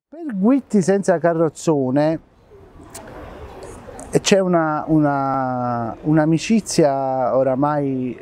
Per Guitti senza carrozzone c'è un'amicizia oramai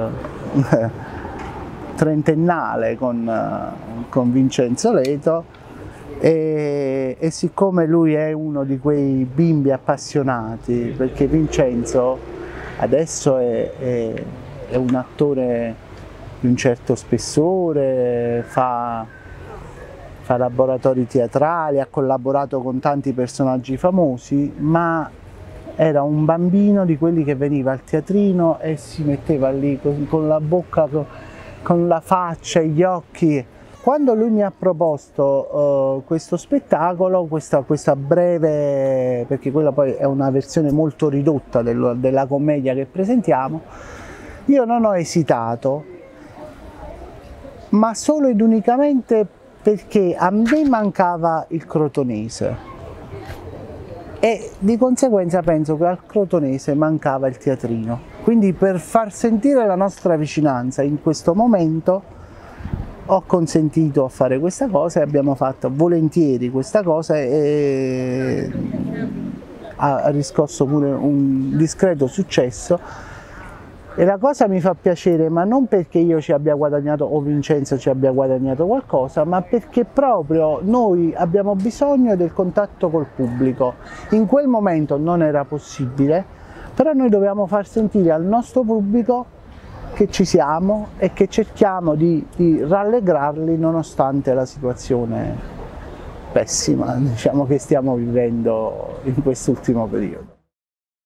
trentennale con Vincenzo Leto e siccome lui è uno di quei bimbi appassionati, perché Vincenzo adesso è un attore di un certo spessore, fa laboratori teatrali, ha collaborato con tanti personaggi famosi, ma era un bambino di quelli che veniva al teatrino e si metteva lì con la bocca, con la faccia, gli occhi. Quando lui mi ha proposto questo spettacolo, questa breve, perché quella poi è una versione molto ridotta della commedia che presentiamo, io non ho esitato, ma solo ed unicamente perché a me mancava il crotonese e di conseguenza penso che al crotonese mancava il teatrino. Quindi per far sentire la nostra vicinanza in questo momento ho consentito a fare questa cosa e abbiamo fatto volentieri questa cosa e ha riscosso pure un discreto successo. E la cosa mi fa piacere, ma non perché io ci abbia guadagnato o Vincenzo ci abbia guadagnato qualcosa, ma perché proprio noi abbiamo bisogno del contatto col pubblico. In quel momento non era possibile, però noi dobbiamo far sentire al nostro pubblico che ci siamo e che cerchiamo di rallegrarli nonostante la situazione pessima, diciamo, che stiamo vivendo in quest'ultimo periodo.